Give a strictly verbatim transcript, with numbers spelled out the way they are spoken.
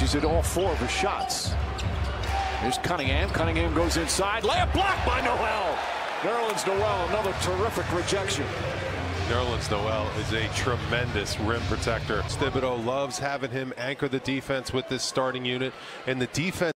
He's at all four of his shots. Here's Cunningham. Cunningham goes inside. Layup blocked by Noel. Nerlens Noel, another terrific rejection. Nerlens Noel is a tremendous rim protector. Thibodeau loves having him anchor the defense with this starting unit, and the defense